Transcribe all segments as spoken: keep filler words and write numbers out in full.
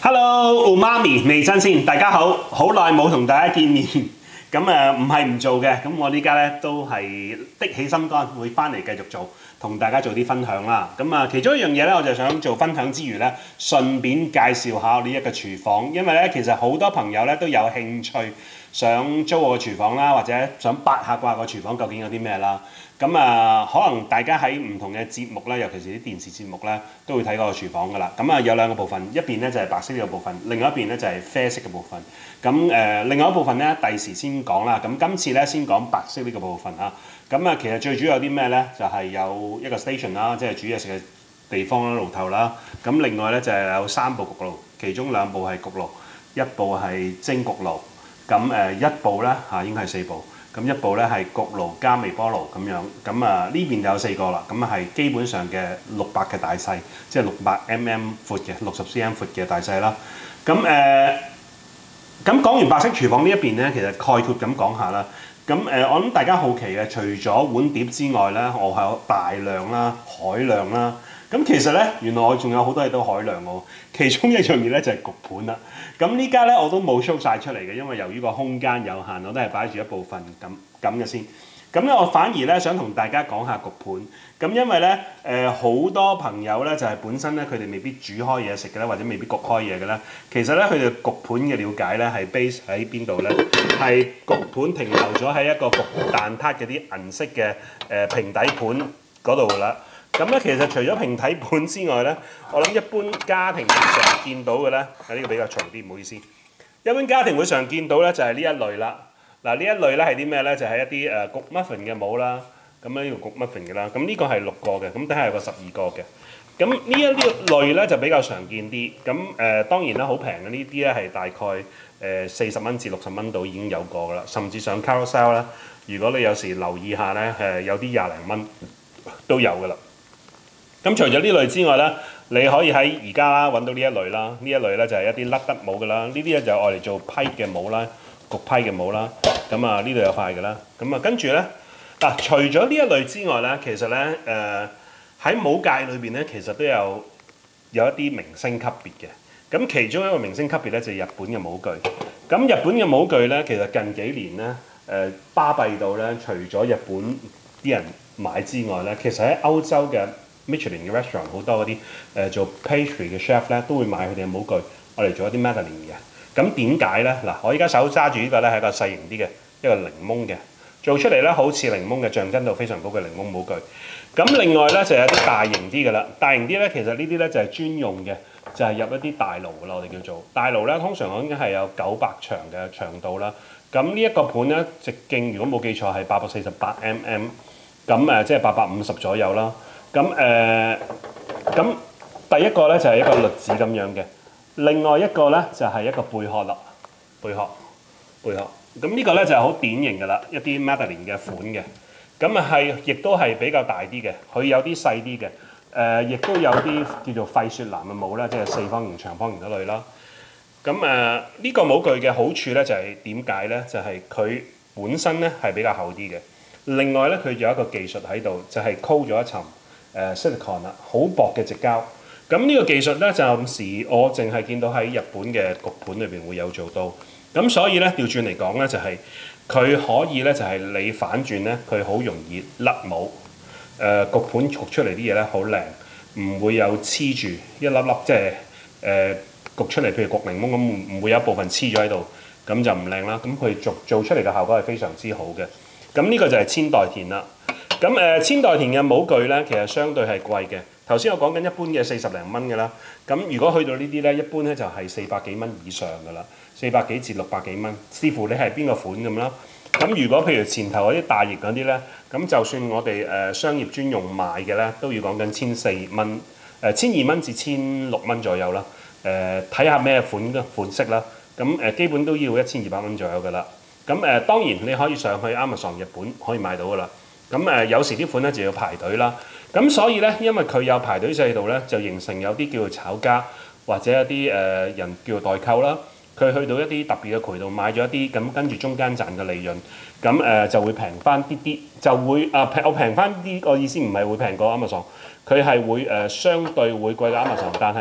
Hello，媽咪未新鮮，大家好，好耐冇同大家見面，咁誒唔係唔做嘅，咁我呢家咧都係的起心肝，會翻嚟繼續做，同大家做啲分享啦。咁啊，其中一樣嘢咧，我就想做分享之餘咧，順便介紹下呢一個廚房，因為咧其實好多朋友咧都有興趣想租我個廚房啦，或者想八下卦個廚房究竟有啲咩啦。咁啊，可能大家喺唔同嘅節目咧，尤其是啲電視節目咧，都會睇嗰個廚房噶啦。咁啊，有兩個部分，一邊咧就係白色呢個部分，另外一邊咧就係啡色嘅部分。咁誒、呃，另外一部分咧，第時先講啦。咁今次咧先講白色呢個部分啊。咁啊，其實最主要有啲咩咧？就係、是、有一個 station 啦，即係煮嘢食嘅地方啦、爐頭啦。咁另外咧就係有三部焗爐，其中兩部係焗爐，一部係蒸焗爐。咁誒一部咧嚇應該係四部。咁一部咧係焗爐加微波爐咁樣，咁啊呢邊有四個啦，咁啊係基本上嘅六百嘅大細，即係六百 mm 闊嘅，六十 cm 闊嘅大細啦。咁誒，咁、呃、講完白色廚房呢一邊咧，其實概括咁講下啦。咁誒、呃，我諗大家好奇嘅，除咗碗碟之外咧，我係有大量啦、海量啦。咁其實咧，原來我仲有好多嘢都海量喎。其中一樣嘢咧就係焗盤啦。咁呢家咧我都冇 show 晒出嚟嘅，因為由於個空間有限，我都係擺住一部分咁咁嘅先。咁咧我反而咧想同大家講下焗盤。咁因為咧誒好多朋友咧就係、是、本身咧佢哋未必煮開嘢食嘅咧，或者未必焗開嘢嘅咧。其實咧佢哋焗盤嘅了解咧係 base 喺邊度咧？係焗盤停留咗喺一個焗蛋撻嘅啲銀色嘅誒、呃、平底盤嗰度啦。咁咧其實除咗平底盤之外咧，我諗一般家庭常見到嘅咧，喺呢個比較長啲，唔好意思。一般家庭會常見到咧就係呢一類啦。嗱呢一類咧係啲咩咧？就係、是、一啲誒焗 muffin 嘅模啦。咁咧呢個焗 muffin 嘅啦。咁呢個係六個嘅，咁底下有個十二個嘅。咁呢一啲類咧就比較常見啲。咁誒、呃、當然啦，好平嘅呢啲咧係大概誒四十蚊至六十蚊度已經有個噶啦，甚至上 Carousell 啦。如果你有時留意下咧，誒有啲廿零蚊都有噶啦。咁除咗呢類之外咧，你可以喺而家啦揾到呢一類啦，呢一類咧就係一啲甩得模嘅啦，呢啲咧就愛嚟做批嘅模啦，焗批嘅模啦。咁啊呢度有塊嘅啦。咁啊跟住咧嗱，除咗呢一類之外咧，其實咧誒喺模界裏邊咧，其實都有有一啲明星級別嘅。咁其中一個明星級別咧就係日本嘅模具。咁日本嘅模具咧，其實近幾年咧誒巴閉到咧，除咗日本啲人買之外咧，其實喺歐洲嘅Michelin 嘅 restaurant 好多嗰啲誒做 pastry 嘅 chef 咧都會買佢哋嘅模具，我嚟做一啲 Madeleine 嘅。咁點解咧？嗱，我而家手揸住呢個咧係一個細型啲嘅一個檸檬嘅，做出嚟咧好似檸檬嘅，象徵度非常高嘅檸檬模具。咁另外咧就有啲大型啲嘅啦，大型啲咧其實呢啲咧就係專用嘅，就係、是、入一啲大爐嘅啦，我哋叫做大爐咧，通常應該係有九百長嘅長度啦。咁呢一個盤咧直徑如果冇記錯係八百四十八 mm， 咁誒即係八百五十左右啦。咁誒，咁、呃、第一個咧就係、是、一個栗子咁樣嘅，另外一個咧就係、是、一個貝殼啦，貝殼，貝殼。咁呢個咧就係、是、好典型嘅啦，一啲 Madeleine 嘅款嘅。咁啊係，亦都係比較大啲嘅，佢有啲細啲嘅，誒、呃，亦都有啲叫做費雪藍嘅模啦，即係四方形、長方形嗰類啦。咁誒，呢、這個模具嘅好處咧就係點解咧？就係、是、佢本身咧係比較厚啲嘅，另外咧佢有一個技術喺度，就係、是、溝咗一層。誒 silicon 啦，好、uh, 薄嘅直膠。咁呢個技術咧，暫時我淨係見到喺日本嘅焗盤裏邊會有做到。咁所以咧，調轉嚟講咧，就係、是、佢可以咧，就係、是、你反轉咧，佢好容易甩模。誒、呃、焗盤焗出嚟啲嘢咧，好靚，唔會有黐住一粒粒，即係誒焗出嚟，譬如焗檸檬咁，唔會有一部分黐咗喺度，咁就唔靚啦。咁佢做做出嚟嘅效果係非常之好嘅。咁呢個就係千代田啦。咁誒、呃、千代田嘅模具咧，其實相對係貴嘅。頭先我講緊一般嘅四十零蚊嘅啦。咁如果去到呢啲咧，一般咧就係四百幾蚊以上嘅啦，四百幾至六百幾蚊，視乎你係邊個款咁啦。咁如果譬如前頭嗰啲大型嗰啲咧，咁就算我哋誒、呃、商業專用賣嘅咧，都要講緊千四蚊，誒千二蚊至千六蚊左右啦。誒睇下咩款款式啦。咁誒、呃、基本都要一千二百蚊左右嘅啦。咁誒、呃、當然你可以上去 Amazon 日本可以買到嘅啦。咁誒、呃、有時啲款咧就要排隊啦，咁所以咧，因為佢有排隊制度咧，就形成有啲叫做炒家或者一啲誒、呃、人叫做代購啦，佢去到一啲特別嘅渠道買咗一啲，咁跟住中間賺嘅利潤，咁誒、呃、就會平翻啲啲，就會啊平我平翻啲個意思唔係會平過 Amazon，佢係會誒、呃、相對會貴過 Amazon，但係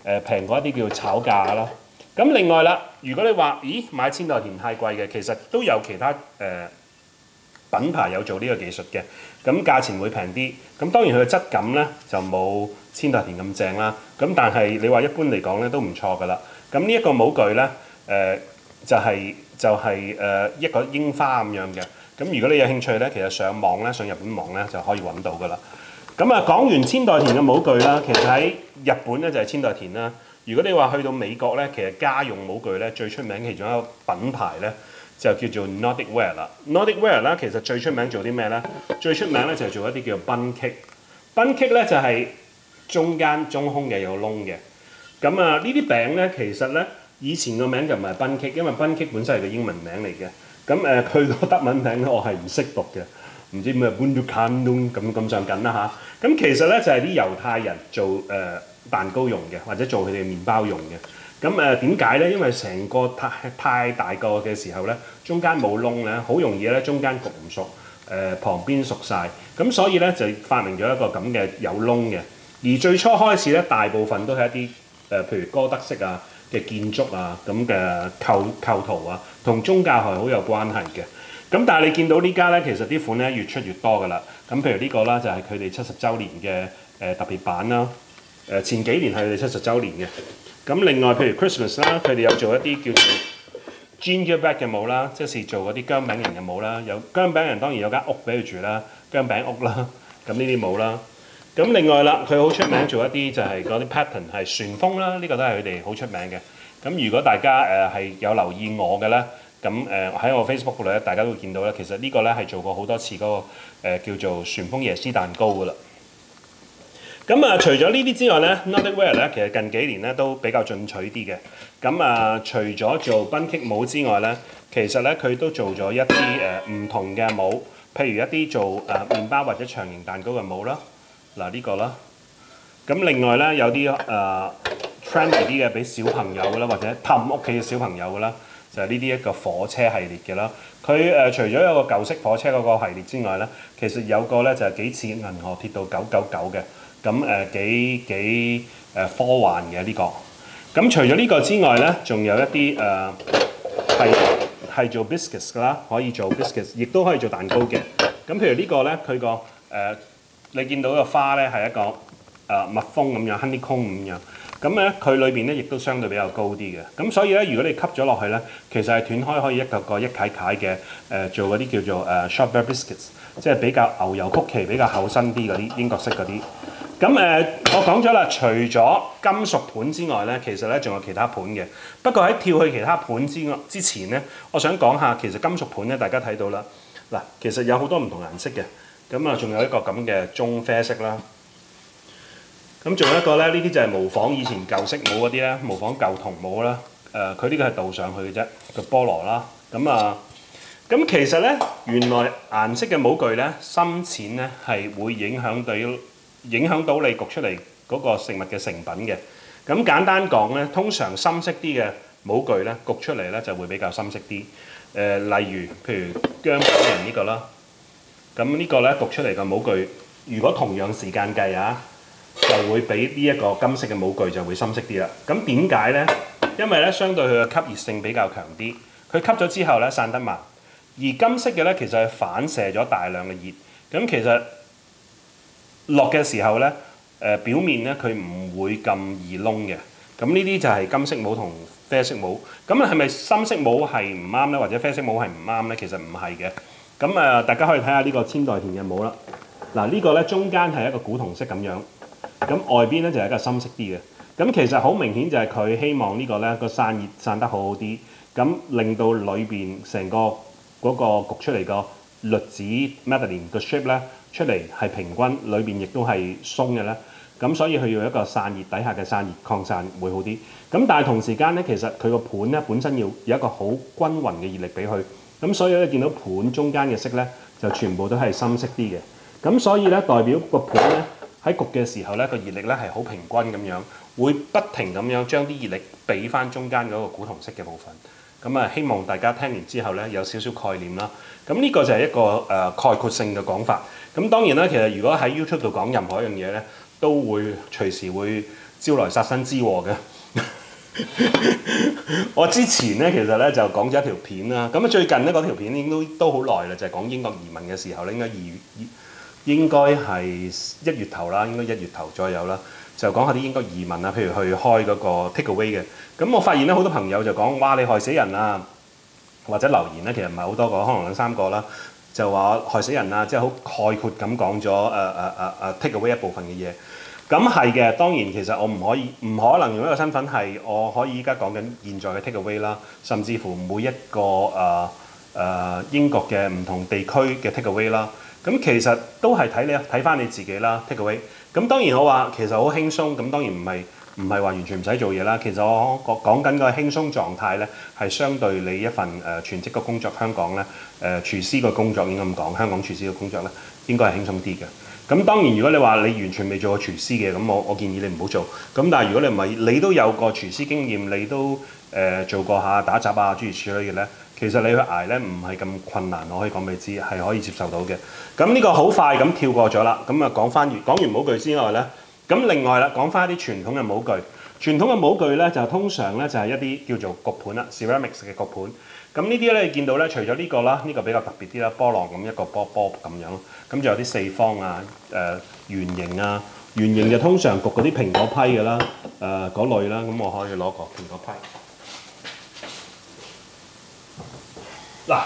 誒平過一啲叫炒價啦。咁另外啦，如果你話咦買千代田太貴嘅，其實都有其他誒、呃、品牌有做呢個技術嘅，咁價錢會平啲。咁當然佢嘅質感咧就冇千代田咁正啦。咁但係你話一般嚟講咧都唔錯噶啦。咁呢一個模具咧誒、呃、就係、是、就係、是、誒、呃、一個櫻花咁樣嘅。咁如果你有興趣咧，其實上網咧上日本網咧就可以揾到噶啦。咁啊講完千代田嘅模具啦，其實喺日本咧就係千代田啦。如果你話去到美國咧，其實家用模具咧最出名其中一個品牌咧就叫做 Nordic Ware 啦。Nordic Ware 啦，其實最出名做啲咩咧？最出名咧就係做一啲叫 bun kick。bun kick 咧就係中間中空嘅有窿嘅。咁啊呢啲餅咧其實咧以前個名就唔係 bun kick，因為 bun kick 本身係個英文名嚟嘅。咁誒佢個德文名咧我係唔識讀嘅，唔知咩 Bundukanun 咁咁上緊啦嚇。咁其實咧就係啲猶太人做誒、呃蛋糕用嘅，或者做佢哋嘅麵包用嘅。咁誒點解咧？因為成個太太大個嘅時候咧，中間冇窿咧，好容易咧中間焗唔熟，誒、呃、旁邊熟晒。咁所以咧就發明咗一個咁嘅有窿嘅。而最初開始咧，大部分都係一啲誒、呃，譬如哥德式啊嘅建築啊咁嘅構構圖啊，同宗教係好有關係嘅。咁但係你見到呢家咧，其實啲款咧越出越多㗎啦。咁譬如呢個啦，就係佢哋七十週年嘅誒、呃、特別版啦。誒前幾年係佢哋七十週年嘅。咁另外譬如 Christmas 啦，佢哋有做一啲叫做 Gingerbread 嘅帽啦，即係做嗰啲薑餅人嘅帽啦。有薑餅人當然有間屋俾佢住啦，薑餅屋啦。咁呢啲帽啦。咁另外啦，佢好出名做一啲就係嗰啲 pattern 係旋風啦，呢、這個都係佢哋好出名嘅。咁如果大家誒係、呃、有留意我嘅咧，咁誒喺我 Facebook 度咧，大家都會見到咧，其實呢個咧係做過好多次嗰、那個、呃、叫做旋風椰絲蛋糕噶啦。咁啊，除咗呢啲之外咧 Nordic Ware 咧，其實近幾年咧都比較進取啲嘅。咁啊，除咗做 bun kick 帽之外咧，其實咧佢都做咗一啲誒唔同嘅帽，譬如一啲做誒、呃、麵包或者長形蛋糕嘅帽啦。嗱、啊、呢、這個啦。咁另外咧有啲誒 trendy 啲嘅俾小朋友嘅啦，或者氹屋企嘅小朋友嘅啦，就係呢啲一個火車系列嘅啦。佢誒、呃、除咗有個舊式火車嗰個系列之外咧，其實有個咧就係幾似銀河鐵道九九九嘅。咁誒、呃、幾幾誒科幻嘅呢、這個，咁除咗呢個之外咧，仲有一啲誒係係做 biscuits 啦，可以做 biscuits，亦都可以做蛋糕嘅。咁譬如個呢個咧，佢個誒你見到個花咧係一個誒、呃、蜜蜂咁樣 honeycomb 咁樣，咁咧佢裏邊咧亦都相對比較高啲嘅。咁所以咧，如果你吸咗落去咧，其實係斷開可以一個個一塊塊嘅誒做嗰啲叫做誒 shortbread biscuits，即係比較牛油曲奇比較厚身啲嗰啲英國式嗰啲。咁誒、呃，我講咗啦，除咗金屬盤之外咧，其實咧仲有其他盤嘅。不過喺跳去其他盤之外之前咧，我想講下其實金屬盤咧，大家睇到啦，嗱，其實有好多唔同顏色嘅。咁啊，仲有一個咁嘅棕啡色啦。咁仲有一個咧，呢啲就係模仿以前舊式帽嗰啲咧，模仿舊銅帽啦。誒、呃，佢呢個係倒上去嘅啫，個菠蘿啦。咁啊，咁其實咧，原來顏色嘅模具咧，深淺咧係會影響到。影響到你焗出嚟嗰個食物嘅成品嘅。咁簡單講咧，通常深色啲嘅模具咧，焗出嚟咧就會比較深色啲。誒、呃，例如譬如薑餅人呢個啦，咁呢個咧焗出嚟嘅模具，如果同樣時間計啊，就會比呢一個金色嘅模具就會深色啲啦。咁點解咧？因為咧相對佢嘅吸熱性比較強啲，佢吸咗之後咧散得慢，而金色嘅咧其實係反射咗大量嘅熱，咁其實落嘅時候咧，誒、呃、表面咧佢唔會咁易燶嘅。咁呢啲就係金色帽同啡色帽。咁啊係咪深色帽係唔啱咧，或者啡色帽係唔啱咧？其實唔係嘅。咁誒、呃，大家可以睇下呢個千代田嘅帽啦。嗱、這個、呢個咧中間係一個古銅色咁樣，咁外邊咧就係一個深色啲嘅。咁其實好明顯就係佢希望個呢個咧個散熱散得好好啲，咁令到裏邊成個嗰個焗出嚟個栗子 Madeleine 個 shape 咧。出嚟係平均，裏邊亦都係鬆嘅咧，咁所以佢要一個散熱底下嘅散熱擴散會好啲。咁但係同時間咧，其實佢個盤咧本身要有一個好均勻嘅熱力俾佢，咁所以咧見到盤中間嘅色咧就全部都係深色啲嘅。咁所以咧代表個盤咧喺焗嘅時候咧個熱力咧係好平均咁樣，會不停咁樣將啲熱力俾翻中間嗰個古銅色嘅部分。咁啊，希望大家聽完之後咧有少少概念啦。咁呢個就係一個誒、呃、概括性嘅講法。咁當然啦，其實如果喺 YouTube 度講任何一樣嘢咧，都會隨時會招來殺身之禍嘅。我之前咧其實咧就講咗一條片啦，咁啊最近咧嗰條片應該都好耐啦，就係、是、講英國移民嘅時候咧，應該二月應該係一月頭啦，應該一月頭左右啦，就講下啲英國移民啊，譬如去開嗰個 take away 嘅。咁我發現咧好多朋友就講哇你害死人啊，或者留言咧其實唔係好多個，可能兩三個啦，就話害死人啊，即係好概括咁講咗誒誒誒誒 take away 一部分嘅嘢。咁係嘅，當然其實我唔可以唔可能用一個身份係我可以依家講緊現在嘅 take away 啦，甚至乎每一個誒誒、呃呃、英國嘅唔同地區嘅 take away 啦。咁其實都係睇你睇翻你自己啦 take away。咁當然我話其實好輕鬆，咁當然唔係唔係話完全唔使做嘢啦。其實我講講緊個輕鬆狀態咧，係相對你一份誒、呃、全職嘅工作，香港咧誒、呃、廚師嘅工作應該咁講，香港廚師嘅工作咧應該係輕鬆啲嘅。咁當然，如果你話你完全未做過廚師嘅，咁我我建議你唔好做。咁但係如果你唔係，你都有個廚師經驗，你都誒、呃、做過下打雜啊諸如此類嘅咧，其實你去捱咧唔係咁困難，我可以講俾你知係可以接受到嘅。咁呢個好快咁跳過咗啦。咁啊講翻完講完模具之外咧，咁另外啦講翻一啲傳統嘅模具。傳統嘅模具咧就通常咧就係、是、一啲叫做焗盤啦 ，ceramics 嘅焗盤。咁呢啲咧你見到咧，除咗呢個啦，呢、這個比較特別啲啦，波浪咁一個波波咁樣。咁就有啲四方啊、誒、呃、圓形啊，圓形就通常焗嗰啲蘋果批嘅啦，誒、呃、嗰類啦。咁我可以攞個蘋果批。嗱，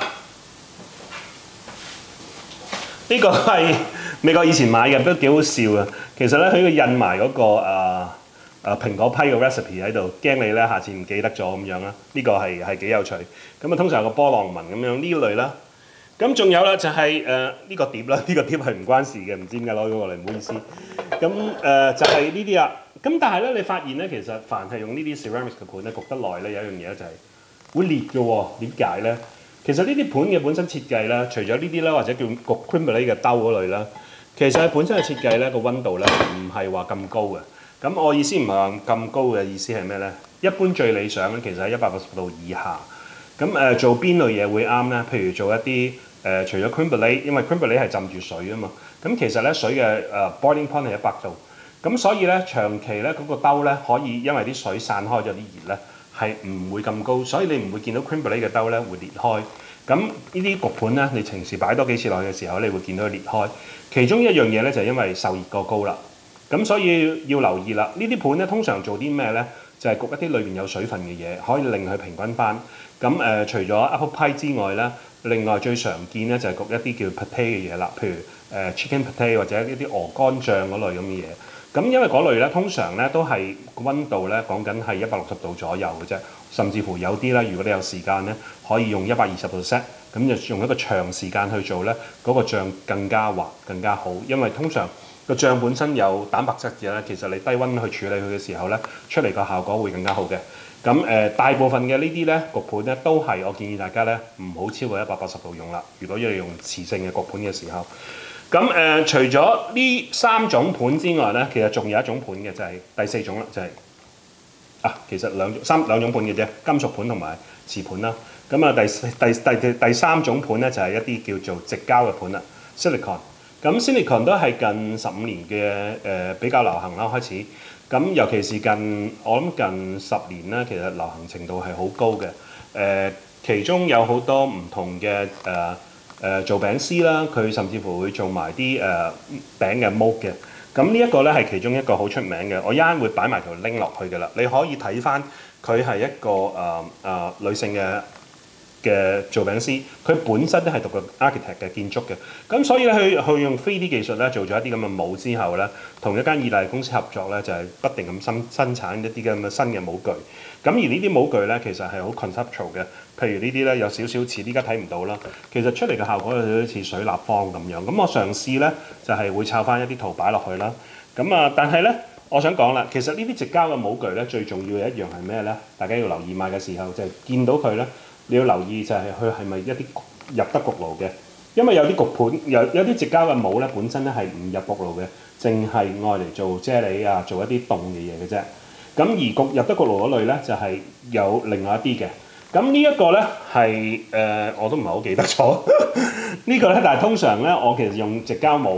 呢、這個係美國以前買嘅，都幾好笑嘅。其實咧，佢個印埋嗰、那個誒誒、呃呃、蘋果批嘅 recipe 喺度，驚你咧下次唔記得咗咁樣啦。呢、這個係係幾有趣。咁啊，通常有個波浪紋咁樣呢類啦。咁仲有啦，就係誒呢個碟啦，呢、這個碟係唔關事嘅，唔知點解攞咗過嚟，唔好意思。咁誒、呃、就係呢啲啦。咁但係咧，你發現咧，其實凡係用呢啲 ceramic 嘅盤咧，焗得耐咧，有一樣嘢就係會裂嘅喎。點解咧？其實呢啲盤嘅本身設計咧，除咗呢啲啦，或者叫焗 crème brûlée 嘅兜嗰類啦，其實佢本身嘅設計咧，個溫度咧唔係話咁高嘅。咁我意思唔係話咁高嘅意思係咩咧？一般最理想咧，其實喺一百八十度以下。咁誒、呃、做邊類嘢會啱咧？譬如做一啲誒、呃，除咗 crème brûlée，因為 crème brûlée係浸住水啊嘛。咁其實咧水嘅誒、呃、boiling point 係一百度。咁所以咧長期咧嗰、那個兜咧可以因為啲水散開咗啲熱咧，係唔會咁高，所以你唔會見到 crème brûlée嘅兜咧會裂開。咁呢啲焗盤咧，你平時擺多幾次落去嘅時候，你會見到佢裂開。其中一樣嘢咧就係、是、因為受熱過高啦。咁所以要留意啦。呢啲盤咧通常做啲咩咧？就係、是、焗一啲裏邊有水分嘅嘢，可以令佢平均翻。咁誒、呃，除咗 apple pie 之外咧，另外最常見咧就係、是、焗一啲叫 pâté 嘅嘢啦，譬如誒、呃、chicken pâté 或者一啲鵝肝醬嗰類咁嘅嘢。咁因為嗰類咧通常咧都係溫度咧講緊係一百六十度左右嘅啫，甚至乎有啲咧，如果你有時間咧，可以用一百二十度 set，咁就用一個長時間去做咧，嗰、那個醬更加滑更加好，因為通常個醬本身有蛋白質嘅咧，其實你低溫去處理佢嘅時候咧，出嚟個效果會更加好嘅。咁誒、呃、大部分嘅呢啲咧焗盤咧都係我建議大家咧唔好超過一百八十度用啦。如果要你用磁性嘅焗盤嘅時候，咁誒、呃、除咗呢三種盤之外咧，其實仲有一種盤嘅就係、是、第四種啦，就係、是、啊其實兩三兩種盤嘅啫，金屬盤同埋瓷盤啦。咁啊第第第第第三種盤咧就係、是、一啲叫做矽膠嘅盤啦 ，silicon。咁 silicon 都係近十五年嘅誒、呃、比較流行啦，開始。咁尤其是近我諗近十年咧，其實流行程度係好高嘅。誒、呃，其中有好多唔同嘅誒誒做餅師啦，佢甚至乎會做埋啲誒餅嘅 mold 嘅。咁呢一個咧係其中一個好出名嘅，我一陣會擺埋條 link 落去嘅啦。你可以睇翻佢係一個誒誒、呃呃、女性嘅嘅做餅師，佢本身都係讀過 architect 嘅建築嘅，咁所以咧佢佢用 three D 技術咧做咗一啲咁嘅模之後咧，同一間意大利公司合作咧，就係、是、不定咁生生產一啲咁嘅新嘅模具。咁而呢啲模具咧，其實係好 conceptual 嘅，譬如呢啲咧有少少似，依家睇唔到啦。其實出嚟嘅效果有少少似水立方咁樣。咁我嘗試咧就係、是、會抄翻一啲圖擺落去啦。咁啊，但係咧，我想講啦，其實呢啲矽膠嘅模具咧，最重要嘅一樣係咩咧？大家要留意買嘅時候就係、是、見到佢咧。你要留意就係佢係咪一啲入得焗爐嘅，因為有啲焗盤有有啲矽膠嘅模咧，本身咧係唔入焗爐嘅，淨係愛嚟做啫喱啊，做一啲凍嘅嘢嘅啫。咁而焗入得焗爐嗰類咧，就係、是、有另外一啲嘅。咁呢一個咧係誒，我都唔係好記得咗呢個咧，但係通常咧，我其實用矽膠模咧，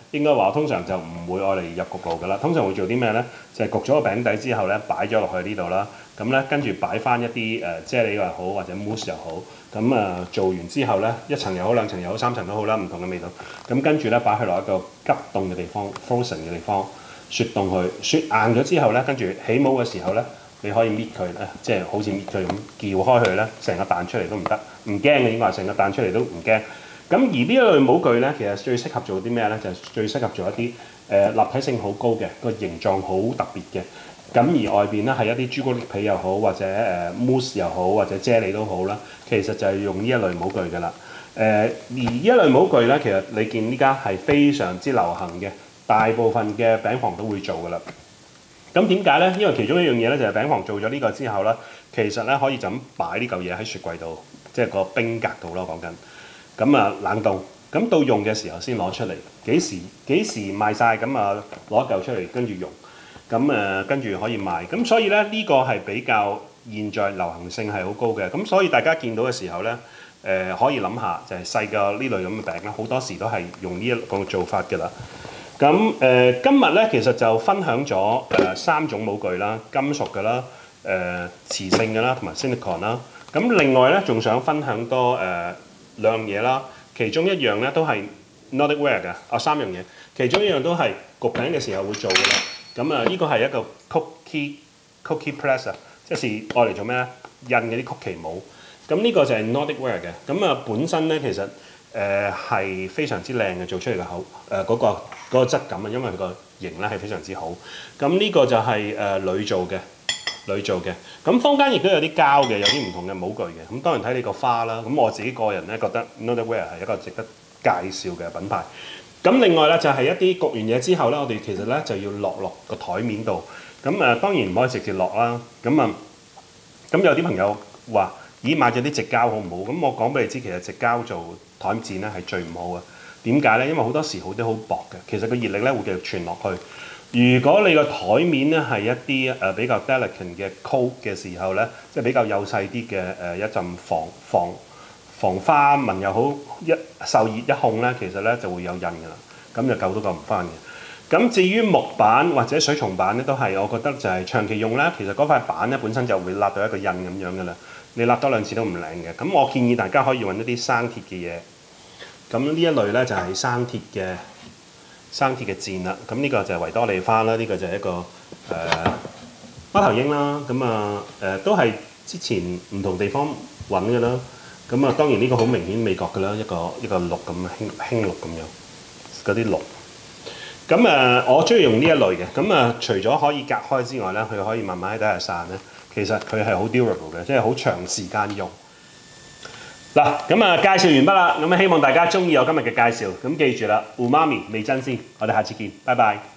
應該話通常就唔會愛嚟入焗爐㗎啦。通常會做啲咩咧？就係、是、焗咗個餅底之後咧，擺咗落去呢度啦。咁咧跟住擺翻一啲誒啫喱又好或者 mousse 又好。咁啊做完之後咧，一層又好兩層又好三層都好啦，唔同嘅味道。咁跟住咧擺去落一個急凍嘅地方 ，frozen 嘅地方，雪凍佢，雪硬咗之後咧，跟住起模嘅時候咧，你可以搣佢咧，即係好似搣佢咁撬開佢咧，成個彈出嚟都唔得，唔驚嘅應該話成個彈出嚟都唔驚。咁而呢一類模具咧，其實最適合做啲咩咧？就係、是、最適合做一啲誒、呃、立體性好高嘅，個形狀好特別嘅。咁而外邊咧係一啲朱古力皮又好，或者誒、呃、mousse 又好，或者啫喱都好啦。其實就係用呢一類模具㗎啦。誒、呃、而呢一類模具咧，其實你見呢家係非常之流行嘅，大部分嘅餅房都會做㗎啦。咁點解咧？因為其中一樣嘢咧，就係、是、餅房做咗呢個之後咧，其實咧可以就咁擺呢嚿嘢喺雪櫃度，即係個冰格度咯，講緊。咁啊冷凍，咁到用嘅時候先攞出嚟。幾時幾時賣晒？咁啊攞一嚿出嚟跟住用。咁誒跟住可以賣。咁所以咧呢、這個係比較現在流行性係好高嘅。咁所以大家見到嘅時候咧，誒、呃、可以諗下就係細個呢類咁嘅餅咧，好多時都係用呢一個做法㗎啦。咁誒、呃、今日咧其實就分享咗誒、呃、三種模具啦，金屬嘅啦、誒、呃、磁性嘅啦，同埋 silicon 啦。咁另外咧仲想分享多誒、呃兩樣嘢啦，其中一樣咧都係 Nordic Ware 嘅，啊三樣嘢，其中一樣都係焗餅嘅時候會做嘅啦。咁啊，呢個係一個 cookie cookie press 啊，即係愛嚟做咩咧？印嗰啲曲奇模。咁呢個就係 Nordic Ware 嘅。咁啊，本身咧其實誒係、呃、非常之靚嘅，做出嚟嘅口誒嗰、呃嗰個嗰、嗰個質感啊，因為佢個型咧係非常之好。咁呢個就係誒鋁做嘅。鋁做嘅，咁坊間亦都有啲膠嘅，有啲唔同嘅模具嘅。咁當然睇你個花啦。咁我自己個人咧覺得 Nordic Ware 係一個值得介紹嘅品牌。咁另外咧就係、是、一啲焗完嘢之後咧，我哋其實咧就要落落個台面度。咁誒、呃、當然唔可以直接落啦。咁啊，咁有啲朋友話：咦，買咗啲直膠好唔好？咁我講俾你知，其實直膠做台墊咧係最唔好嘅。點解咧？因為好多時好啲好薄嘅，其實個熱力咧會繼續傳落去。如果你個台面咧係一啲誒、呃、比較 delicate 嘅 coat 嘅時候咧，即係比較幼細啲嘅誒一陣防防防花紋又好，一受熱一控咧，其實咧就會有印㗎啦，咁就救都救唔翻嘅。咁至於木板或者水松板咧，都係我覺得就係長期用咧，其實嗰塊板咧本身就會立到一個印咁樣㗎啦，你立多兩次都唔靚嘅。咁我建議大家可以揾一啲生鐵嘅嘢，咁呢一類咧就係、是、生鐵嘅。生鐵嘅箭啦，咁呢個就係維多利花啦，呢、這個就係一個誒貓頭鷹啦，咁啊誒都係之前唔同地方揾嘅啦，咁啊當然呢個好明顯美國嘅啦，一個一個綠咁輕輕綠咁樣嗰啲綠，咁啊我中意用呢一類嘅，咁啊除咗可以隔開之外咧，佢可以慢慢喺底下散咧，其實佢係好 durable 嘅，即係好長時間用。嗱，咁啊介紹完畢啦，咁啊希望大家中意我今日嘅介紹，咁記住啦，umami 味真鮮，我哋下次見，拜拜。